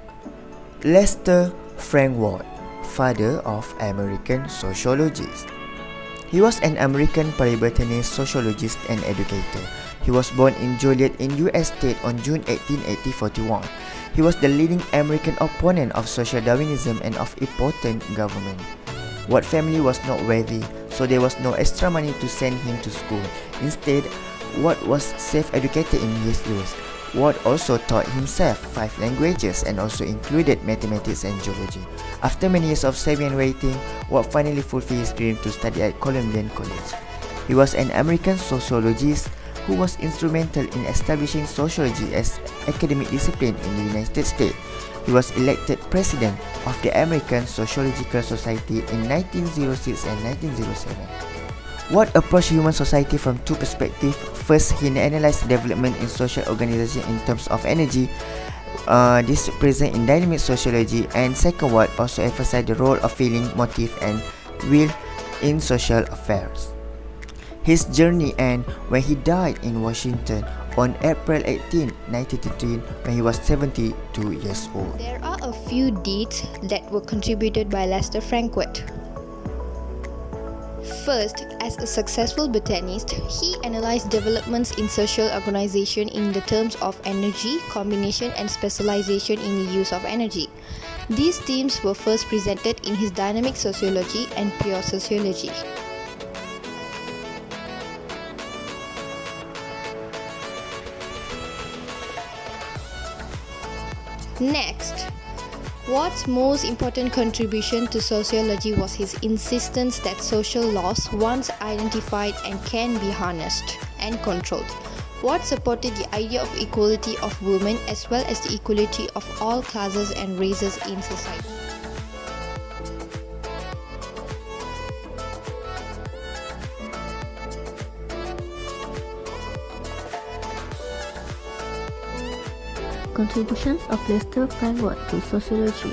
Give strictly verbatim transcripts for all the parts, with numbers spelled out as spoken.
Lester Frank Ward, father of American sociologist. He was an American Puritanist sociologist and educator. He was born in Joliet in U S state on June eighteenth, eighteen forty-one. He was the leading American opponent of social Darwinism and of impotent government. Ward's family was not wealthy, so there was no extra money to send him to school. Instead, Ward was self-educated in his youth. Ward also taught himself five languages and also included mathematics and geology. After many years of saving and waiting, Ward finally fulfilled his dream to study at Columbia College. He was an American sociologist who was instrumental in establishing sociology as academic discipline in the United States. He was elected president of the American Sociological Society in nineteen oh six and nineteen oh seven. Ward approached human society from two perspectives. First, he analyzed development in social organization in terms of energy, uh, this present in dynamic sociology, and second, Ward also emphasized the role of feeling, motive, and will in social affairs. His journey ended when he died in Washington on April eighteenth, nineteen thirteen, when he was seventy-two years old. There are a few deeds that were contributed by Lester Frank Ward. First, as a successful botanist, he analyzed developments in social organization in the terms of energy, combination, and specialization in the use of energy. These themes were first presented in his dynamic sociology and pure sociology. Next, Ward's most important contribution to sociology was his insistence that social laws once identified and can be harnessed and controlled. Ward supported the idea of equality of women as well as the equality of all classes and races in society. Contributions of Lester Frank Ward to sociology.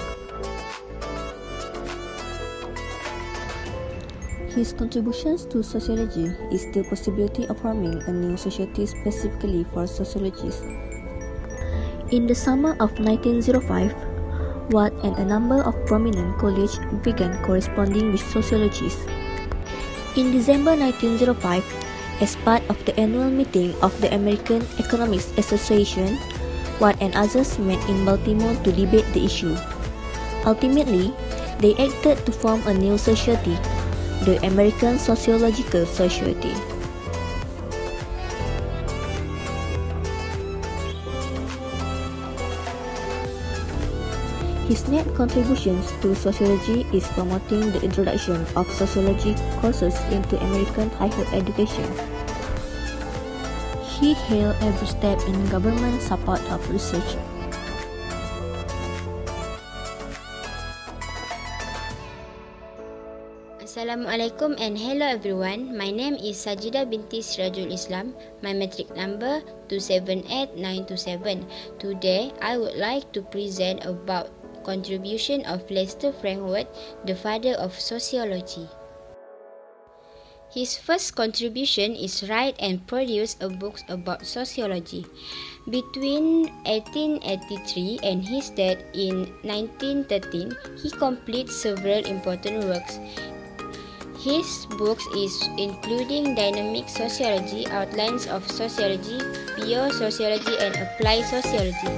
His contributions to sociology is the possibility of forming a new society specifically for sociologists. In the summer of nineteen oh five, Ward and a number of prominent colleges began corresponding with sociologists. In December nineteen oh five, as part of the annual meeting of the American Economics Association, Ward and others met in Baltimore to debate the issue. Ultimately, they acted to form a new society, the American Sociological Society. His net contributions to sociology is promoting the introduction of sociology courses into American higher education. He hailed every step in government support of research. Assalamualaikum and hello everyone. My name is Sajida binti Sirajul Islam. My metric number two seven eight nine two seven. Today, I would like to present about contribution of Lester Frank Ward, the father of sociology. His first contribution is write and produce a book about sociology. Between eighteen eighty-three and his death in nineteen thirteen, he completed several important works. His books is including Dynamic Sociology, Outlines of Sociology, Pure Sociology, and Applied Sociology.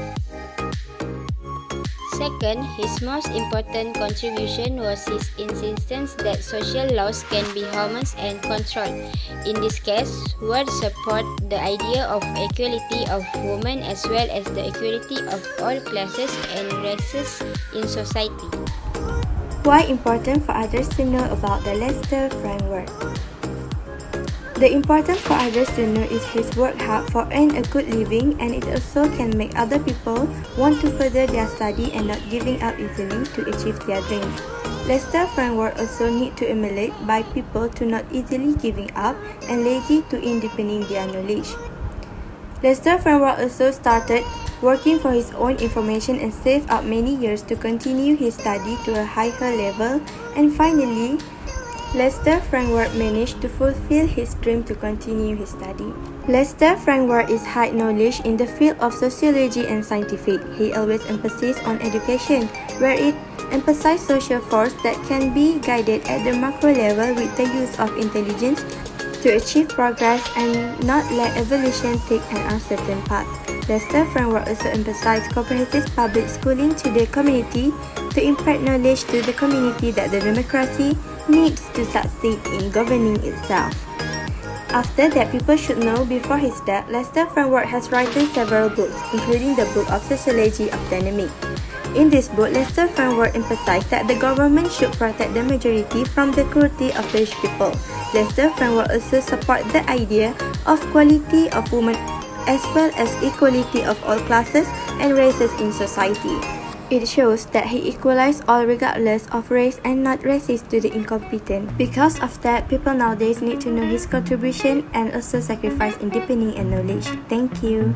Second, his most important contribution was his insistence that social laws can be harnessed and controlled. In this case, Ward supported the idea of equality of women as well as the equality of all classes and races in society. Why important for others to know about the Lester Frank Ward? The important for others to know is his work hard for earn a good living, and it also can make other people want to further their study and not giving up easily to achieve their dreams. Lester Frank Ward also need to emulate by people to not easily giving up and lazy to in deepening their knowledge. Lester Frank Ward also started working for his own information and saved up many years to continue his study to a higher level, and finally Lester Frankworth managed to fulfill his dream to continue his study. Lester Frankworth is high knowledge in the field of sociology and scientific. He always emphasized on education, where it emphasized social force that can be guided at the macro level with the use of intelligence to achieve progress and not let evolution take an uncertain path. Lester Frankworth also emphasized comprehensive public schooling to the community to impart knowledge to the community that the democracy needs to succeed in governing itself. After that, people should know before his death, Lester Frankworth has written several books, including the book of Sociology of Dynamic. In this book, Lester Frankworth emphasized that the government should protect the majority from the cruelty of the rich people. Lester Frankworth also supports the idea of equality of women as well as equality of all classes and races in society. It shows that he equalized all regardless of race and not racist to the incompetent. Because of that, people nowadays need to know his contribution and also sacrifice in deepening and knowledge. Thank you.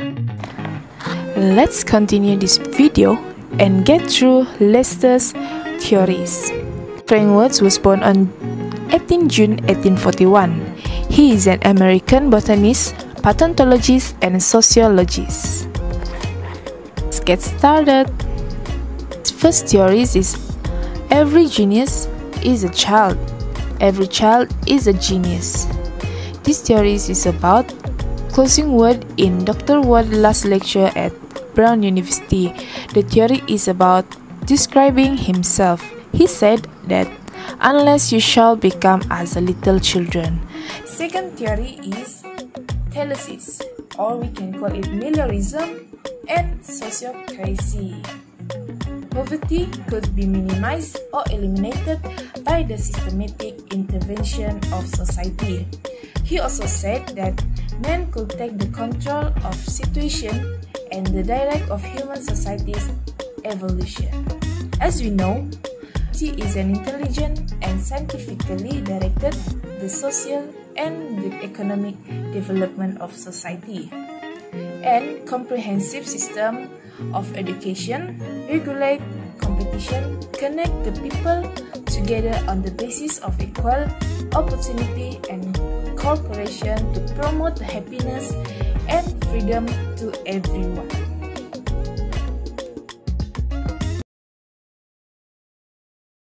Let's continue this video and get through Lester's theories. Frankworth was born on eighteenth June eighteen forty-one. He is an American botanist, paleontologist, and sociologist. Let's get started. First theory is every genius is a child. Every child is a genius. This theory is about closing word in Doctor Ward's last lecture at Brown University. The theory is about describing himself. He said that unless you shall become as a little children. Second theory is telesis, or we can call it Millerism and sociocracy. Poverty could be minimized or eliminated by the systematic intervention of society. He also said that man could take the control of situation and the direct of human society's evolution. As we know, he is an intelligent and scientifically directed the social and the economic development of society, and comprehensive system of education, regulate competition, connect the people together on the basis of equal opportunity and cooperation to promote happiness and freedom to everyone.